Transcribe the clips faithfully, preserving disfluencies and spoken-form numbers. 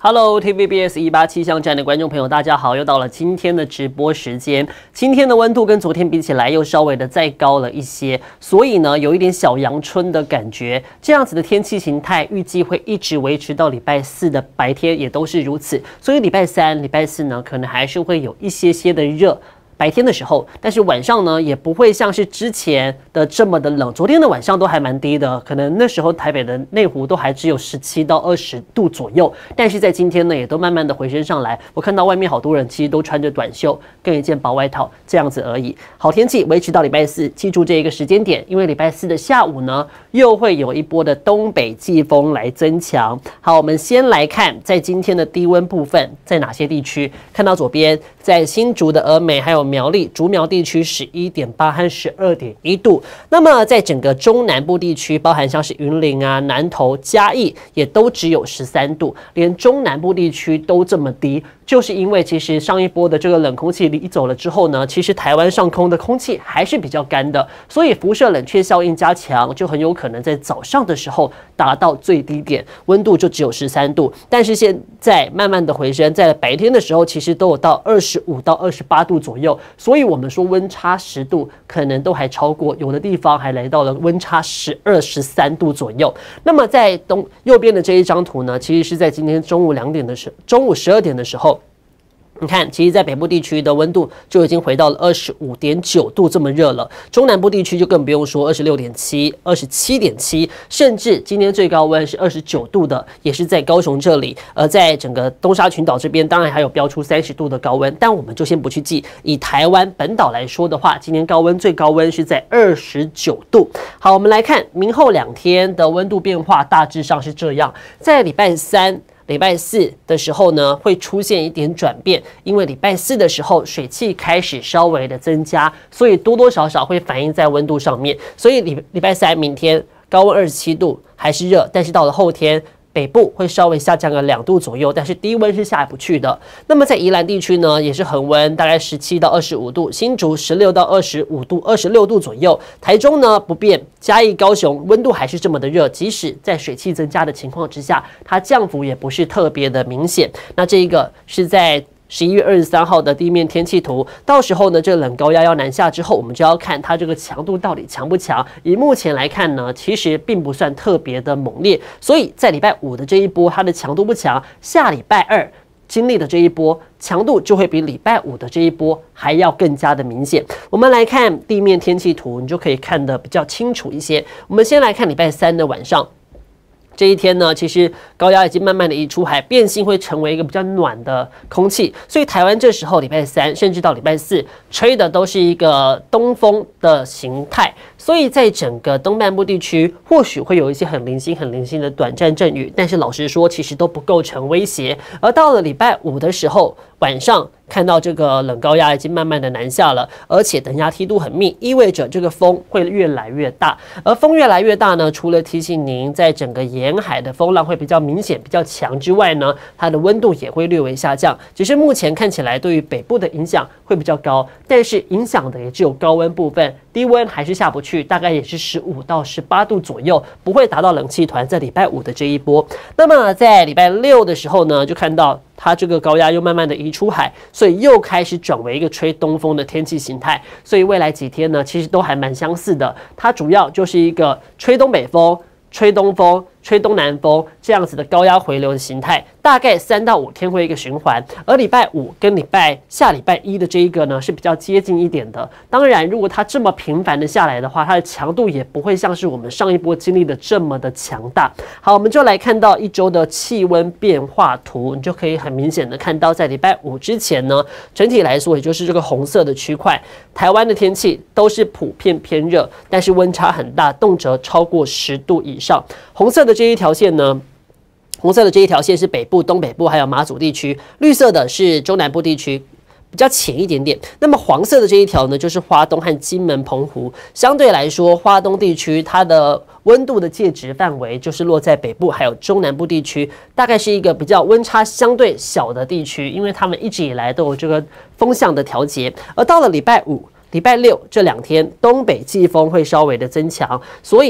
Hello T V B S 一八气象站的观众朋友，大家好，又到了今天的直播时间。今天的温度跟昨天比起来，又稍微的再高了一些，所以呢，有一点小阳春的感觉。这样子的天气形态，预计会一直维持到礼拜四的白天，也都是如此。所以礼拜三、礼拜四呢，可能还是会有一些些的热。白天的时候，但是晚上呢也不会像是之前的这么的冷。昨天的晚上都还蛮低的，可能那时候台北的内湖都还只有十七到二十度左右。但是在今天呢，也都慢慢的回升上来。我看到外面好多人其实都穿着短袖跟一件薄外套这样子而已。好天气维持到礼拜四，记住这一个时间点，因为礼拜四的下午呢，又会有一波的东北季风来增强。好，我们先来看在今天的低温部分在哪些地区。看到左边，在新竹的峨眉还有苗栗竹苗地区 十一点八 和 十二点一 度。那么在整个中南部地区，包含像是云林啊、南投、嘉义，也都只有十三度，连中南部地区都这么低。就是因为其实上一波的这个冷空气离走了之后呢，其实台湾上空的空气还是比较干的，所以辐射冷却效应加强，就很有可能在早上的时候达到最低点，温度就只有十三度。但是现在慢慢的回升，在白天的时候其实都有到二十五到二十八度左右，所以我们说温差十度可能都还超过，有的地方还来到了温差十二、十三度左右。那么在东右边的这一张图呢，其实是在今天中午两点的时候，中午十二点的时候。你看，其实，在北部地区的温度就已经回到了二十五点九度这么热了，中南部地区就更不用说，二十六点七、二十七点七，甚至今天最高温是二十九度的，也是在高雄这里。而在整个东沙群岛这边，当然还有标出三十度的高温，但我们就先不去记。以台湾本岛来说的话，今天高温最高温是在二十九度。好，我们来看明后两天的温度变化，大致上是这样。在礼拜三。礼拜四的时候呢，会出现一点转变，因为礼拜四的时候水汽开始稍微的增加，所以多多少少会反映在温度上面。所以礼礼拜三明天高温二十七度还是热，但是到了后天。北部会稍微下降个两度左右，但是低温是下不去的。那么在宜兰地区呢，也是恒温，大概十七到二十五度，新竹十六到二十五度，二十六度左右。台中呢不变，嘉义、高雄温度还是这么的热，即使在水汽增加的情况之下，它降幅也不是特别的明显。那这一个是在。十一月二十三号的地面天气图，到时候呢，这冷高压要南下之后，我们就要看它这个强度到底强不强。以目前来看呢，其实并不算特别的猛烈，所以在礼拜五的这一波，它的强度不强。下礼拜二经历的这一波强度就会比礼拜五的这一波还要更加的明显。我们来看地面天气图，你就可以看得比较清楚一些。我们先来看礼拜三的晚上。这一天呢，其实高压已经慢慢的移出海，变性会成为一个比较暖的空气，所以台湾这时候礼拜三甚至到礼拜四吹的都是一个东风的形态，所以在整个东半部地区或许会有一些很零星、很零星的短暂阵雨，但是老实说，其实都不构成威胁。而到了礼拜五的时候，晚上看到这个冷高压已经慢慢的南下了，而且等压梯度很密，意味着这个风会越来越大。而风越来越大呢，除了提醒您在整个沿海的风浪会比较明显、比较强之外呢，它的温度也会略微下降。只是目前看起来对于北部的影响会比较高，但是影响的也只有高温部分，低温还是下不去，大概也是十五到十八度左右，不会达到冷气团在礼拜五的这一波。那么在礼拜六的时候呢，就看到。它这个高压又慢慢的移出海，所以又开始转为一个吹东风的天气形态。所以未来几天呢，其实都还蛮相似的。它主要就是一个吹东北风、吹东风、吹东南风这样子的高压回流的形态，大概三到五天会一个循环。而礼拜五跟礼拜下礼拜一的这一个呢是比较接近一点的。当然，如果它这么频繁的下来的话，它的强度也不会像是我们上一波经历的这么的强大。好，我们就来看到一周的气温变化图，你就可以很明显的看到，在礼拜五之前呢，整体来说也就是这个红色的区块，台湾的天气都是普遍偏热，但是温差很大，动辄超过十度以上。红色的这一条线呢，红色的这一条线是北部、东北部还有马祖地区，绿色的是中南部地区，比较浅一点点。那么黄色的这一条呢，就是花东和金门、澎湖。相对来说，花东地区它的温度的介质范围就是落在北部还有中南部地区，大概是一个比较温差相对小的地区，因为他们一直以来都有这个风向的调节。而到了礼拜五、礼拜六这两天，东北季风会稍微的增强，所以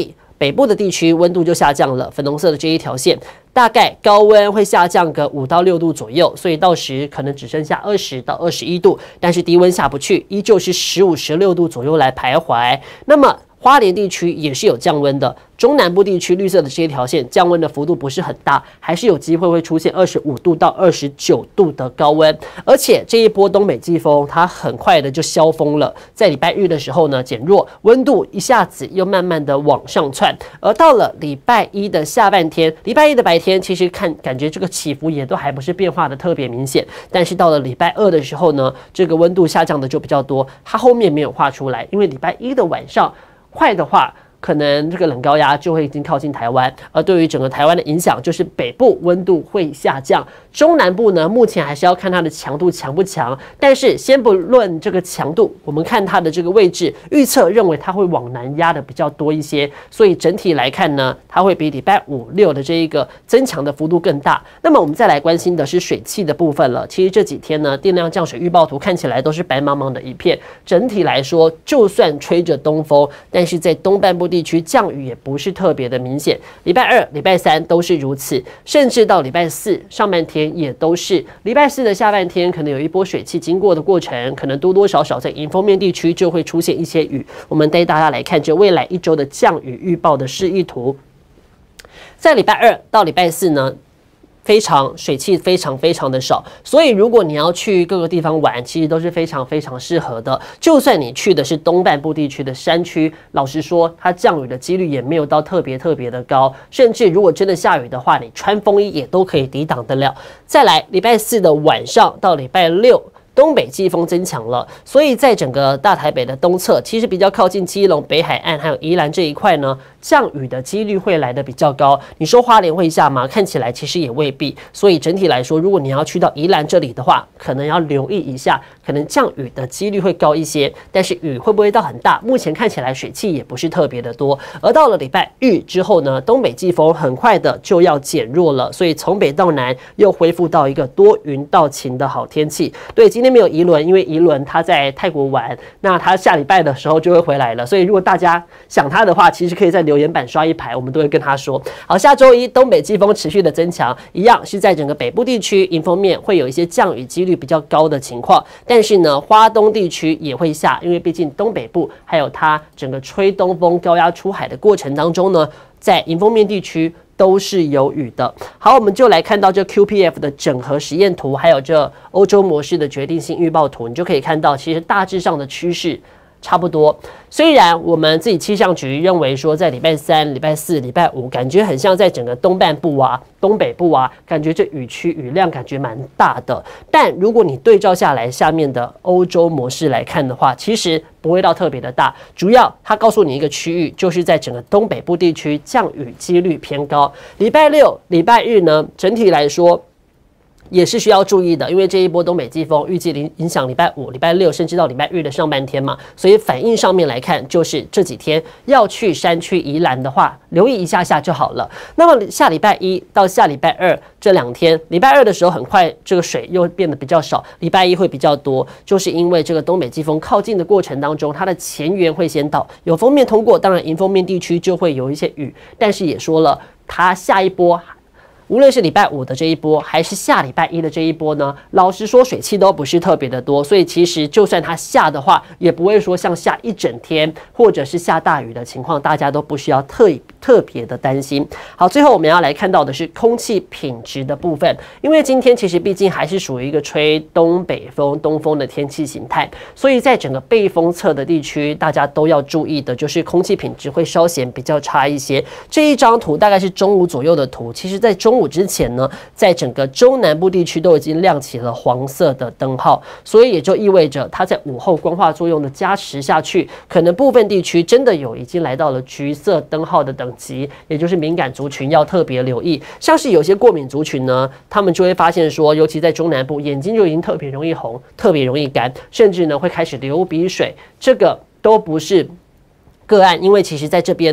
北部的地区温度就下降了，粉红色的这一条线。大概高温会下降个五到六度左右，所以到时可能只剩下二十到二十一度，但是低温下不去，依旧是十五、十六度左右来徘徊。那么花莲地区也是有降温的，中南部地区绿色的这一条线降温的幅度不是很大，还是有机会会出现二十五度到二十九度的高温。而且这一波东北季风它很快的就消风了，在礼拜日的时候呢减弱，温度一下子又慢慢的往上窜。而到了礼拜一的下半天，礼拜一的白天其实看感觉这个起伏也都还不是变化的特别明显，但是到了礼拜二的时候呢，这个温度下降的就比较多，它后面没有画出来，因为礼拜一的晚上快的话，可能这个冷高压就会已经靠近台湾，而对于整个台湾的影响，就是北部温度会下降，中南部呢，目前还是要看它的强度强不强。但是先不论这个强度，我们看它的这个位置，预测认为它会往南压的比较多一些，所以整体来看呢，它会比礼拜五六的这一个增强的幅度更大。那么我们再来关心的是水汽的部分了。其实这几天呢，电量降水预报图看起来都是白茫茫的一片。整体来说，就算吹着东风，但是在东半部地区降雨也不是特别的明显。礼拜二、礼拜三都是如此，甚至到礼拜四上半天也都是。礼拜四的下半天可能有一波水汽经过的过程，可能多多少少在迎风面地区就会出现一些雨。我们带大家来看这未来一周的降雨预报的示意图。在礼拜二到礼拜四呢，非常水汽非常非常的少，所以如果你要去各个地方玩，其实都是非常非常适合的。就算你去的是东半部地区的山区，老实说，它降雨的几率也没有到特别特别的高，甚至如果真的下雨的话，你穿风衣也都可以抵挡得了。再来，礼拜四的晚上到礼拜六，东北季风增强了，所以在整个大台北的东侧，其实比较靠近基隆、北海岸还有宜兰这一块呢，降雨的几率会来得比较高。你说花莲会下吗？看起来其实也未必。所以整体来说，如果你要去到宜兰这里的话，可能要留意一下，可能降雨的几率会高一些，但是雨会不会到很大？目前看起来水汽也不是特别的多。而到了礼拜日之后呢，东北季风很快的就要减弱了，所以从北到南又恢复到一个多云到晴的好天气。对，今天没有宜伦，因为宜伦他在泰国玩，那他下礼拜的时候就会回来了，所以如果大家想他的话，其实可以在留言板刷一排，我们都会跟他说。好，下周一东北季风持续的增强，一样是在整个北部地区迎风面会有一些降雨几率比较高的情况，但是呢，花东地区也会下，因为毕竟东北部还有它整个吹东风高压出海的过程当中呢，在迎风面地区都是有雨的。好，我们就来看到这 Q P F 的整合实验图，还有这欧洲模式的决定性预报图，你就可以看到，其实大致上的趋势差不多。虽然我们自己气象局认为说，在礼拜三、礼拜四、礼拜五，感觉很像在整个东半部啊、东北部啊，感觉这雨区雨量感觉蛮大的。但如果你对照下来下面的欧洲模式来看的话，其实不会到特别的大。主要它告诉你一个区域，就是在整个东北部地区降雨几率偏高。礼拜六、礼拜日呢，整体来说也是需要注意的，因为这一波东北季风预计影响礼拜五、礼拜六，甚至到礼拜日的上半天嘛，所以反应上面来看，就是这几天要去山区宜兰的话，留意一下下就好了。那么下礼拜一到下礼拜二这两天，礼拜二的时候很快这个水又变得比较少，礼拜一会比较多，就是因为这个东北季风靠近的过程当中，它的前缘会先到，有锋面通过，当然迎风面地区就会有一些雨，但是也说了，它下一波，无论是礼拜五的这一波，还是下礼拜一的这一波呢，老实说水汽都不是特别的多，所以其实就算它下的话，也不会说像下一整天或者是下大雨的情况，大家都不需要特特别的担心。好，最后我们要来看到的是空气品质的部分，因为今天其实毕竟还是属于一个吹东北风、东风的天气形态，所以在整个背风侧的地区，大家都要注意的就是空气品质会稍显比较差一些。这一张图大概是中午左右的图，其实在中午之前呢，在整个中南部地区都已经亮起了黄色的灯号，所以也就意味着它在午后光化作用的加持下去，可能部分地区真的有已经来到了橘色灯号的等级，也就是敏感族群要特别留意。像是有些过敏族群呢，他们就会发现说，尤其在中南部，眼睛就已经特别容易红，特别容易干，甚至呢会开始流鼻水，这个都不是个案，因为其实在这边呢，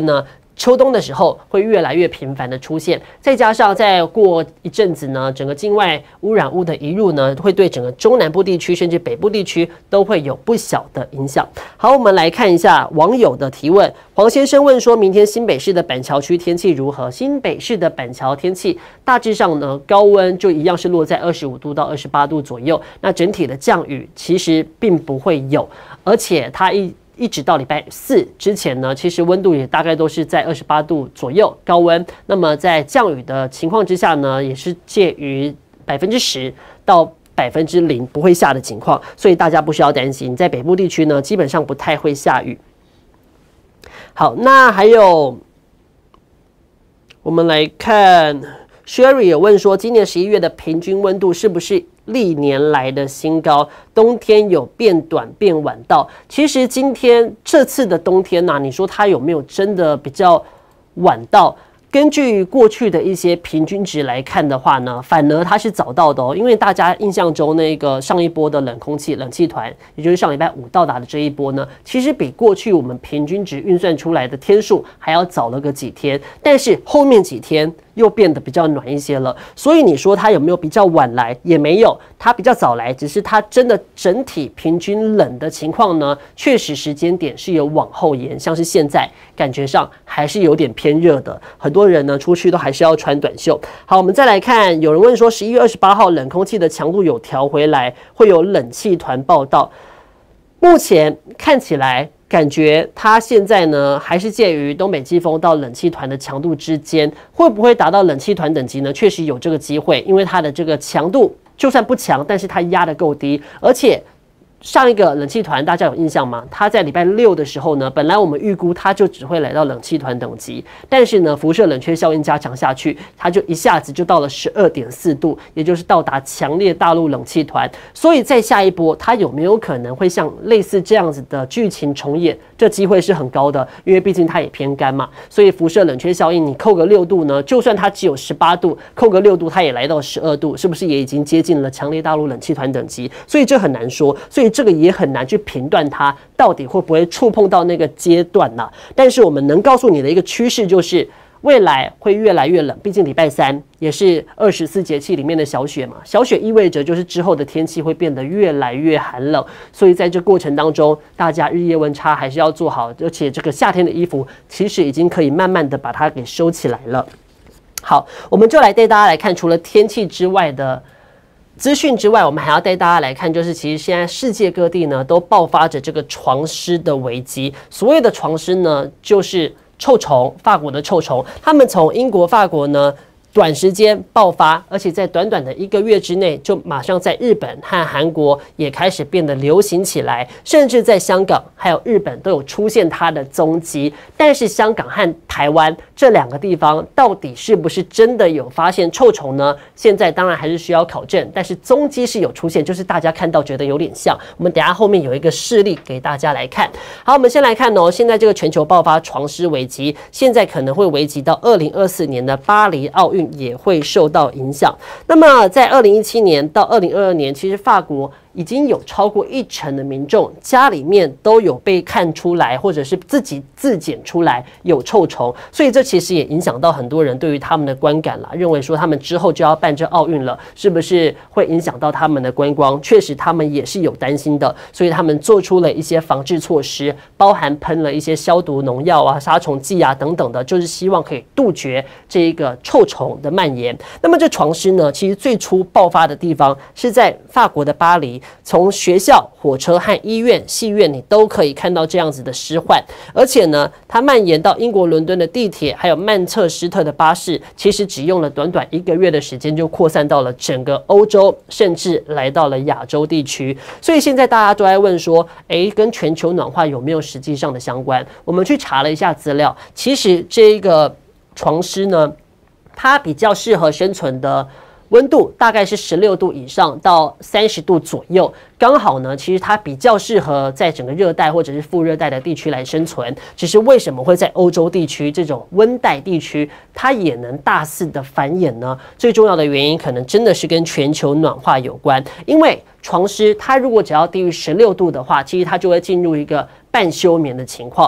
秋冬的时候会越来越频繁的出现，再加上再过一阵子呢，整个境外污染物的移入呢，会对整个中南部地区甚至北部地区都会有不小的影响。好，我们来看一下网友的提问。黄先生问说，明天新北市的板桥区天气如何？新北市的板桥天气大致上呢，高温就一样是落在二十五度到二十八度左右，那整体的降雨其实并不会有，而且它一一直到礼拜四之前呢，其实温度也大概都是在二十八度左右高温。那么在降雨的情况之下呢，也是介于百分之十到百分之零不会下的情况，所以大家不需要担心。在北部地区呢，基本上不太会下雨。好，那还有我们来看 Sherry 有问说，今年十一月的平均温度是不是历年来的新高？冬天有变短变晚到？其实今天这次的冬天呢、啊，你说它有没有真的比较晚到？根据过去的一些平均值来看的话呢，反而它是早到的哦。因为大家印象中那个上一波的冷空气冷气团，也就是上礼拜五到达的这一波呢，其实比过去我们平均值运算出来的天数还要早了个几天。但是后面几天又变得比较暖一些了，所以你说它有没有比较晚来？也没有，它比较早来，只是它真的整体平均冷的情况呢，确实时间点是有往后延，像是现在感觉上还是有点偏热的，很多人呢出去都还是要穿短袖。好，我们再来看，有人问说，十一月二十八号冷空气的强度有调回来，会有冷气团报道。目前看起来，感觉它现在呢还是介于东北季风到冷气团的强度之间，会不会达到冷气团等级呢？确实有这个机会，因为它的这个强度就算不强，但是它压得够低，而且上一个冷气团大家有印象吗？它在礼拜六的时候呢，本来我们预估它就只会来到冷气团等级，但是呢，辐射冷却效应加强下去，它就一下子就到了 十二点四度，也就是到达强烈大陆冷气团。所以在下一波，它有没有可能会像类似这样子的剧情重演？这机会是很高的，因为毕竟它也偏干嘛，所以辐射冷却效应你扣个六度呢，就算它只有十八度，扣个六度它也来到十二度，是不是也已经接近了强烈大陆冷气团等级？所以这很难说，所以这个也很难去评断它到底会不会触碰到那个阶段呢、啊？但是我们能告诉你的一个趋势就是，未来会越来越冷。毕竟礼拜三也是二十四节气里面的小雪嘛，小雪意味着就是之后的天气会变得越来越寒冷。所以在这过程当中，大家日夜温差还是要做好，而且这个夏天的衣服其实已经可以慢慢的把它给收起来了。好，我们就来带大家来看，除了天气之外的资讯之外，我们还要带大家来看，就是其实现在世界各地呢都爆发着这个床虱的危机。所谓的床虱呢，就是臭虫，法国的臭虫，他们从英国、法国呢短时间爆发，而且在短短的一个月之内，就马上在日本和韩国也开始变得流行起来，甚至在香港还有日本都有出现它的踪迹。但是香港和台湾这两个地方到底是不是真的有发现臭虫呢？现在当然还是需要考证，但是踪迹是有出现，就是大家看到觉得有点像。我们等一下后面有一个事例给大家来看。好，我们先来看哦，现在这个全球爆发床虱危机，现在可能会危及到二零二四年的巴黎奥运也会受到影响。那么在二零一七年到二零二二年，其实法国已经有超过一成的民众家里面都有被看出来，或者是自己自检出来有臭虫，所以这其实也影响到很多人对于他们的观感啦，认为说他们之后就要办这奥运了，是不是会影响到他们的观光？确实他们也是有担心的，所以他们做出了一些防治措施，包含喷了一些消毒农药啊、杀虫剂啊等等的，就是希望可以杜绝这一个臭虫的蔓延。那么这床虱呢，其实最初爆发的地方是在法国的巴黎，从学校、火车和医院、戏院，你都可以看到这样子的虱患。而且呢，它蔓延到英国伦敦的地铁，还有曼彻斯特的巴士，其实只用了短短一个月的时间，就扩散到了整个欧洲，甚至来到了亚洲地区。所以现在大家都在问说，诶，跟全球暖化有没有实际上的相关？我们去查了一下资料，其实这个床虱呢，它比较适合生存的温度大概是十六度以上到三十度左右，刚好呢，其实它比较适合在整个热带或者是副热带的地区来生存。只是为什么会在欧洲地区这种温带地区，它也能大肆的繁衍呢？最重要的原因可能真的是跟全球暖化有关，因为床虱它如果只要低于十六度的话，其实它就会进入一个半休眠的情况。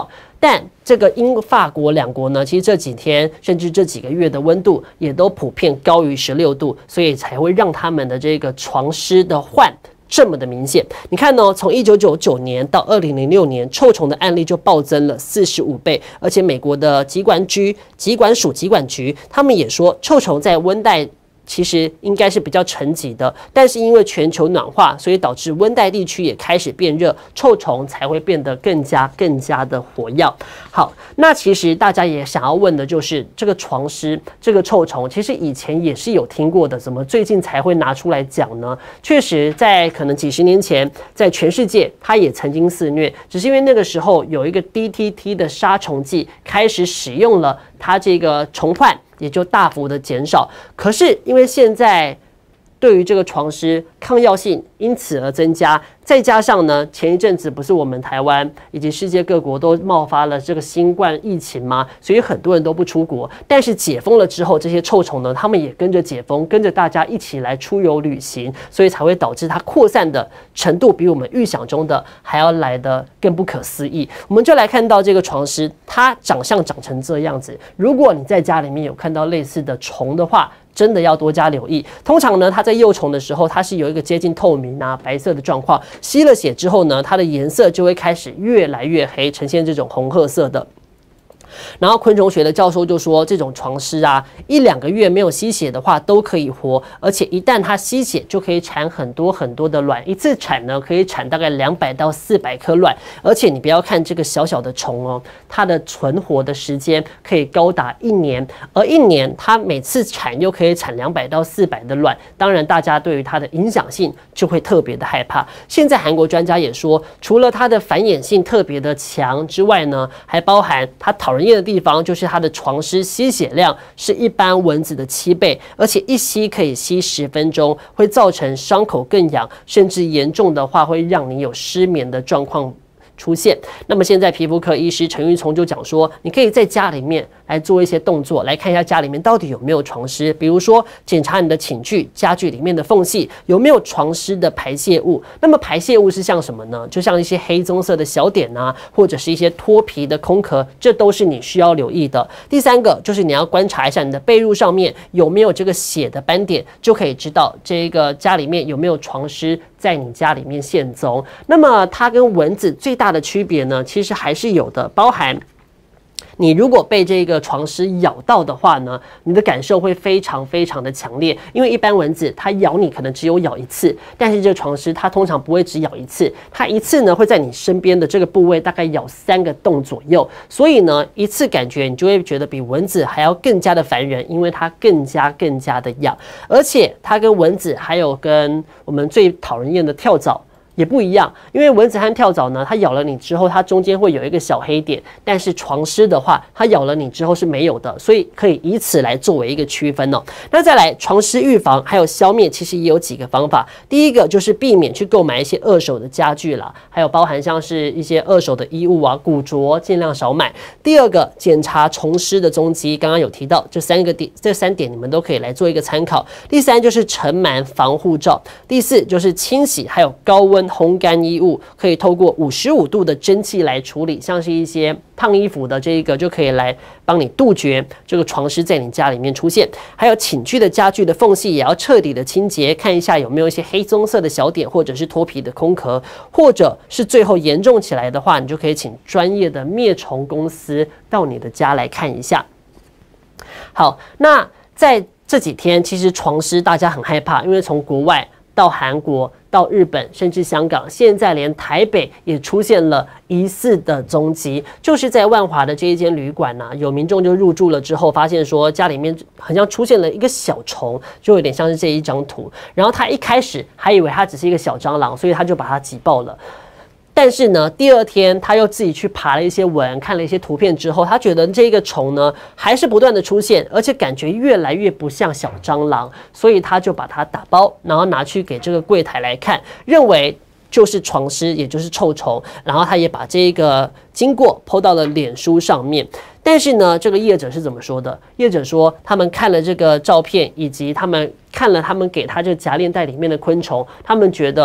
但这个英法国两国呢，其实这几天甚至这几个月的温度也都普遍高于十六度，所以才会让他们的这个床虱的患这么的明显。你看呢、哦，从一九九九年到二零零六年，臭虫的案例就暴增了四十五倍，而且美国的疾管局、疾管署、疾管局他们也说，臭虫在温带其实应该是比较沉寂的，但是因为全球暖化，所以导致温带地区也开始变热，臭虫才会变得更加更加的活跃。好，那其实大家也想要问的就是这个床虱，这个臭虫，其实以前也是有听过的，怎么最近才会拿出来讲呢？确实，在可能几十年前，在全世界它也曾经肆虐，只是因为那个时候有一个 D T T 的杀虫剂开始使用了，它这个虫患也就大幅的减少。可是因为现在对于这个床虱抗药性因此而增加，再加上呢，前一阵子不是我们台湾以及世界各国都冒发了这个新冠疫情吗？所以很多人都不出国。但是解封了之后，这些臭虫呢，他们也跟着解封，跟着大家一起来出游旅行，所以才会导致它扩散的程度比我们预想中的还要来得更不可思议。我们就来看到这个床虱，它长相长成这样子。如果你在家里面有看到类似的虫的话，真的要多加留意。通常呢，它在幼虫的时候，它是有一个接近透明啊、白色的状况。吸了血之后呢，它的颜色就会开始越来越黑，呈现这种红褐色的。然后昆虫学的教授就说，这种床虱啊，一两个月没有吸血的话都可以活，而且一旦它吸血，就可以产很多很多的卵，一次产呢可以产大概两百到四百颗卵，而且你不要看这个小小的虫哦，它的存活的时间可以高达一年，而一年它每次产又可以产两百到四百的卵，当然大家对于它的影响性就会特别的害怕。现在韩国专家也说，除了它的繁衍性特别的强之外呢，还包含它讨人厌的地方就是它的床虱吸血量是一般蚊子的七倍，而且一吸可以吸十分钟，会造成伤口更痒，甚至严重的话会让你有失眠的状况出现。那么现在皮肤科医师陈玉聪就讲说，你可以在家里面来做一些动作，来看一下家里面到底有没有床虱，比如说检查你的寝具、家具里面的缝隙有没有床虱的排泄物。那么排泄物是像什么呢？就像一些黑棕色的小点啊，或者是一些脱皮的空壳，这都是你需要留意的。第三个就是你要观察一下你的被褥上面有没有这个血的斑点，就可以知道这个家里面有没有床虱在你家里面现踪。那么它跟蚊子最大的区别呢，其实还是有的，包含你如果被这个床虱咬到的话呢，你的感受会非常非常的强烈。因为一般蚊子它咬你可能只有咬一次，但是这个床虱它通常不会只咬一次，它一次呢会在你身边的这个部位大概咬三个洞左右，所以呢一次感觉你就会觉得比蚊子还要更加的烦人，因为它更加更加的痒，而且它跟蚊子还有跟我们最讨人厌的跳蚤也不一样，因为蚊子和跳蚤呢，它咬了你之后，它中间会有一个小黑点，但是床虱的话，它咬了你之后是没有的，所以可以以此来作为一个区分哦。那再来，床虱预防还有消灭，其实也有几个方法。第一个就是避免去购买一些二手的家具啦，还有包含像是一些二手的衣物啊、古着，尽量少买。第二个，检查虫虱的踪迹，刚刚有提到这三个点，这三点你们都可以来做一个参考。第三就是尘螨防护罩，第四就是清洗，还有高温烘干衣物，可以透过五十五度的蒸汽来处理，像是一些烫衣服的这一个就可以来帮你杜绝这个床虱在你家里面出现。还有寝具的家具的缝隙也要彻底的清洁，看一下有没有一些黑棕色的小点，或者是脱皮的空壳，或者是最后严重起来的话，你就可以请专业的灭虫公司到你的家来看一下。好，那在这几天其实床虱大家很害怕，因为从国外到韩国到日本甚至香港，现在连台北也出现了疑似的踪迹，就是在万华的这一间旅馆呢、啊，有民众就入住了之后，发现说家里面好像出现了一个小虫，就有点像是这一张图。然后他一开始还以为它只是一个小蟑螂，所以他就把它挤爆了。但是呢，第二天他又自己去爬了一些文，看了一些图片之后，他觉得这个虫呢还是不断的出现，而且感觉越来越不像小蟑螂，所以他就把它打包，然后拿去给这个柜台来看，认为就是床虱，也就是臭虫。然后他也把这个经过 po 到了脸书上面。但是呢，这个业者是怎么说的？业者说，他们看了这个照片，以及他们看了他们给他这个夹链袋里面的昆虫，他们觉得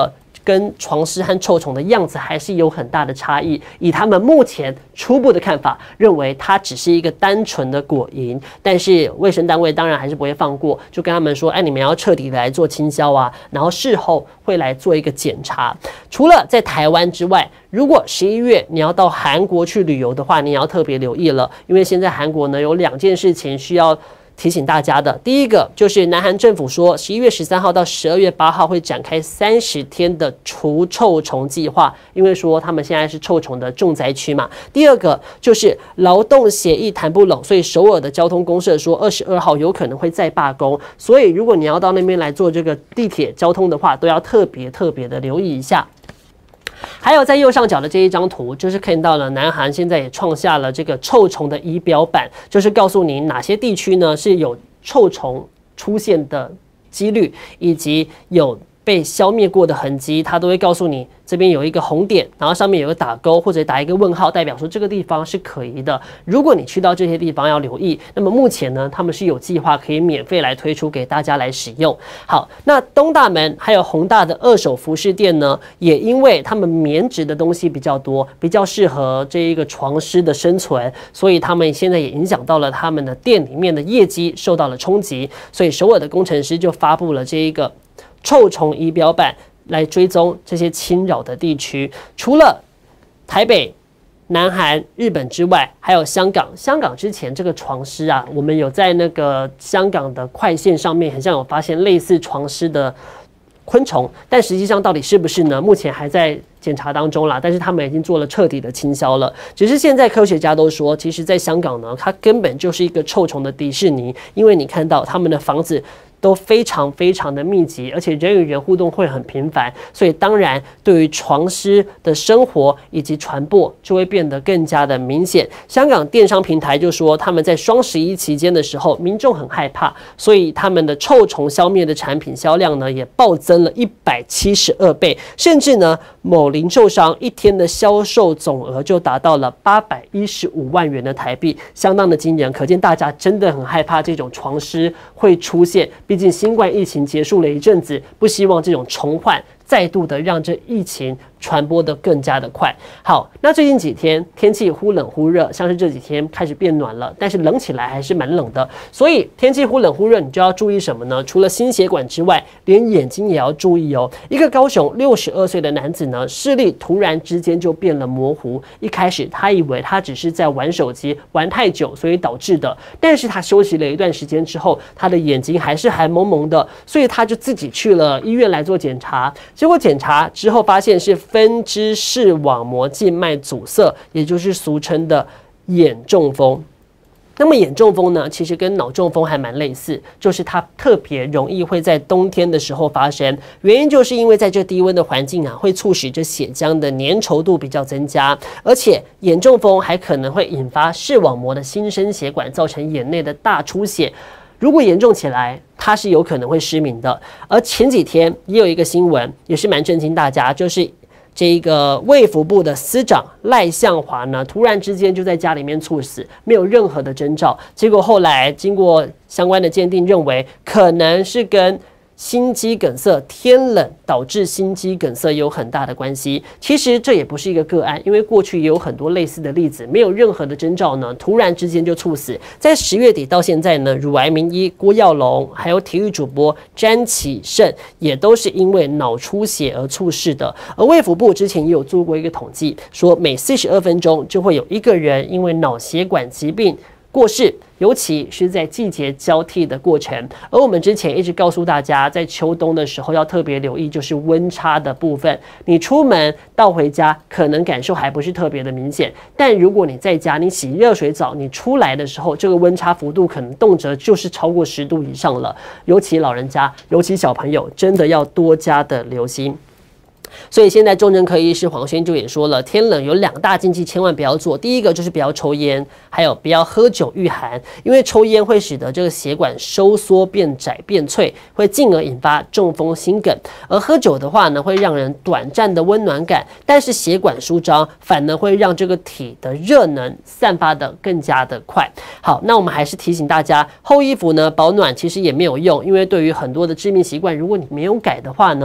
跟床虱和臭虫的样子还是有很大的差异。以他们目前初步的看法，认为它只是一个单纯的果蝇，但是卫生单位当然还是不会放过，就跟他们说，哎，你们要彻底的来做清消啊，然后事后会来做一个检查。除了在台湾之外，如果十一月你要到韩国去旅游的话，你也要特别留意了，因为现在韩国呢有两件事情需要提醒大家的。第一个就是南韩政府说，十一月十三号到十二月八号会展开三十天的除臭虫计划，因为说他们现在是臭虫的重灾区嘛。第二个就是劳动协议谈不拢，所以首尔的交通公社说二十二号有可能会再罢工，所以如果你要到那边来做这个地铁交通的话，都要特别特别的留意一下。还有在右上角的这一张图，就是看到了南韩现在也创下了这个臭虫的仪表板，就是告诉你哪些地区呢是有臭虫出现的几率，以及有被消灭过的痕迹，它都会告诉你这边有一个红点，然后上面有个打勾或者打一个问号，代表说这个地方是可疑的。如果你去到这些地方要留意，那么目前呢，他们是有计划可以免费来推出给大家来使用。好，那东大门还有弘大的二手服饰店呢，也因为他们棉质的东西比较多，比较适合这一个床虱的生存，所以他们现在也影响到了他们的店里面的业绩受到了冲击，所以首尔的工程师就发布了这一个臭虫仪表板来追踪这些侵扰的地区。除了台北、南韩、日本之外，还有香港。香港之前这个床虱啊，我们有在那个香港的快线上面，很像有发现类似床虱的昆虫，但实际上到底是不是呢？目前还在检查当中啦，但是他们已经做了彻底的清消了。只是现在科学家都说，其实在香港呢，它根本就是一个臭虫的迪士尼，因为你看到他们的房子都非常非常的密集，而且人与人互动会很频繁，所以当然对于床虱的生活以及传播就会变得更加的明显。香港电商平台就说，他们在双十一期间的时候，民众很害怕，所以他们的臭虫消灭的产品销量呢也暴增了一百七十二倍，甚至呢某零售商一天的销售总额就达到了八百一十五万元的台币，相当的惊人。可见大家真的很害怕这种床虱会出现。毕竟新冠疫情结束了一阵子，不希望这种重患再度的让这疫情传播的更加的快。好，那最近几天天气忽冷忽热，像是这几天开始变暖了，但是冷起来还是蛮冷的。所以天气忽冷忽热，你就要注意什么呢？除了心血管之外，连眼睛也要注意哦。一个高雄六十二岁的男子呢，视力突然之间就变了模糊。一开始他以为他只是在玩手机玩太久，所以导致的。但是他休息了一段时间之后，他的眼睛还是还蒙蒙的，所以他就自己去了医院来做检查。结果检查之后发现是分支视网膜静脉阻塞，也就是俗称的眼中风。那么眼中风呢，其实跟脑中风还蛮类似，就是它特别容易会在冬天的时候发生，原因就是因为在这低温的环境啊，会促使这血浆的粘稠度比较增加，而且眼中风还可能会引发视网膜的新生血管，造成眼内的大出血。如果严重起来，它是有可能会失明的。而前几天也有一个新闻，也是蛮震惊大家，就是这一个卫福部的司长赖向华呢，突然之间就在家里面猝死，没有任何的征兆。结果后来经过相关的鉴定，认为可能是跟心肌梗塞，天冷导致心肌梗塞有很大的关系。其实这也不是一个个案，因为过去也有很多类似的例子，没有任何的征兆呢，突然之间就猝死。在十月底到现在呢，乳癌名医郭耀龙，还有体育主播詹启胜，也都是因为脑出血而猝逝的。而卫福部之前也有做过一个统计，说每四十二分钟就会有一个人因为脑血管疾病过世，尤其是在季节交替的过程。而我们之前一直告诉大家，在秋冬的时候要特别留意，就是温差的部分。你出门到回家，可能感受还不是特别的明显，但如果你在家，你洗热水澡，你出来的时候，这个温差幅度可能动辄就是超过十度以上了。尤其老人家，尤其小朋友，真的要多加的留心。所以现在重症科医师黄轩就也说了，天冷有两大禁忌千万不要做。第一个就是不要抽烟，还有不要喝酒御寒，因为抽烟会使得这个血管收缩变窄变脆，会进而引发中风心梗。而喝酒的话呢，会让人短暂的温暖感，但是血管舒张反而会让这个体的热能散发的更加的快。好，那我们还是提醒大家，厚衣服呢保暖其实也没有用，因为对于很多的致命习惯，如果你没有改的话呢，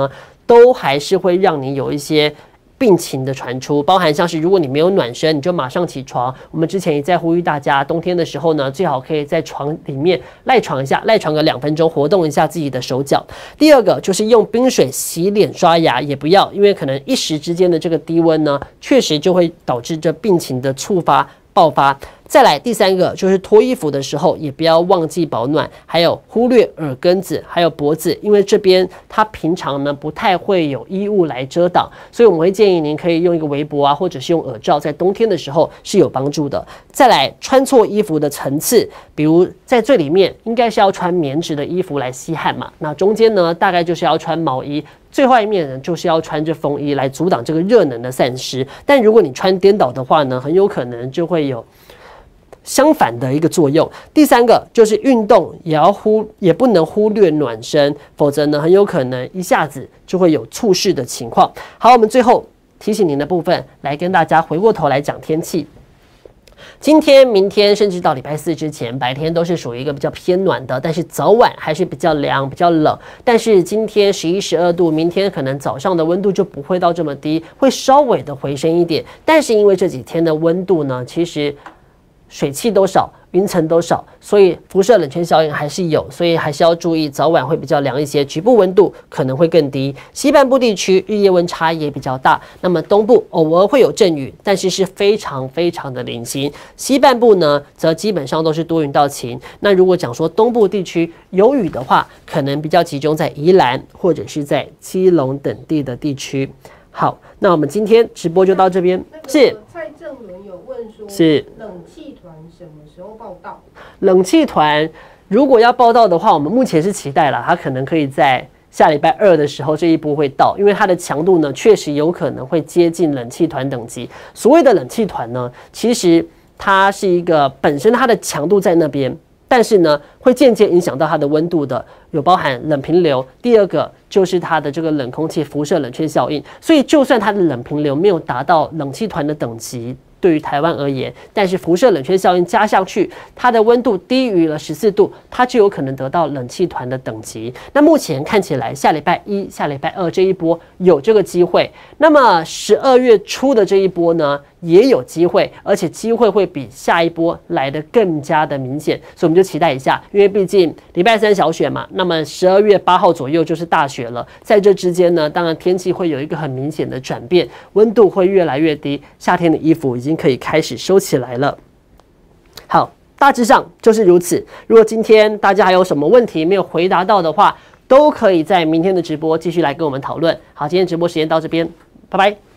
都还是会让你有一些病情的传出，包含像是如果你没有暖身，你就马上起床。我们之前也在呼吁大家，冬天的时候呢，最好可以在床里面赖床一下，赖床个两分钟，活动一下自己的手脚。第二个就是用冰水洗脸刷牙也不要，因为可能一时之间的这个低温呢，确实就会导致这病情的触发爆发。再来第三个就是脱衣服的时候也不要忘记保暖，还有忽略耳根子还有脖子，因为这边它平常呢不太会有衣物来遮挡，所以我们会建议您可以用一个围脖啊，或者是用耳罩，在冬天的时候是有帮助的。再来穿错衣服的层次，比如在最里面应该是要穿棉质的衣服来吸汗嘛，那中间呢大概就是要穿毛衣，最外面呢就是要穿着风衣来阻挡这个热能的散失。但如果你穿颠倒的话呢，很有可能就会有相反的一个作用。第三个就是运动也要忽也不能忽略暖身，否则呢很有可能一下子就会有猝逝的情况。好，我们最后提醒您的部分，来跟大家回过头来讲天气。今天、明天，甚至到礼拜四之前，白天都是属于一个比较偏暖的，但是早晚还是比较凉、比较冷。但是今天十一、十二度，明天可能早上的温度就不会到这么低，会稍微的回升一点。但是因为这几天的温度呢，其实水汽都少，云层都少，所以辐射冷却效应还是有，所以还是要注意，早晚会比较凉一些，局部温度可能会更低。西半部地区日夜温差也比较大，那么东部偶尔会有阵雨，但是是非常非常的零星。西半部呢，则基本上都是多云到晴。那如果讲说东部地区有雨的话，可能比较集中在宜兰或者是在基隆等地的地区。好，那我们今天直播就到这边。是蔡正伦有问说， 是冷气团什么时候报到？ 冷气团如果要报到的话，我们目前是期待啦，它可能可以在下礼拜二的时候这一波会到，因为它的强度呢确实有可能会接近冷气团等级。所谓的冷气团呢，其实它是一个本身它的强度在那边，但是呢会间接影响到它的温度的，有包含冷平流。第二个就是它的这个冷空气辐射冷却效应，所以就算它的冷平流没有达到冷气团的等级，对于台湾而言，但是辐射冷却效应加上去，它的温度低于了十四度，它就有可能得到冷气团的等级。那目前看起来，下礼拜一、下礼拜二这一波有这个机会。那么十二月初的这一波呢，也有机会，而且机会会比下一波来得更加的明显，所以我们就期待一下，因为毕竟礼拜三小选嘛，那么十二月八号左右就是大选了，在这之间呢，当然天气会有一个很明显的转变，温度会越来越低，夏天的衣服已经可以开始收起来了。好，大致上就是如此。如果今天大家还有什么问题没有回答到的话，都可以在明天的直播继续来跟我们讨论。好，今天直播时间到这边，拜拜。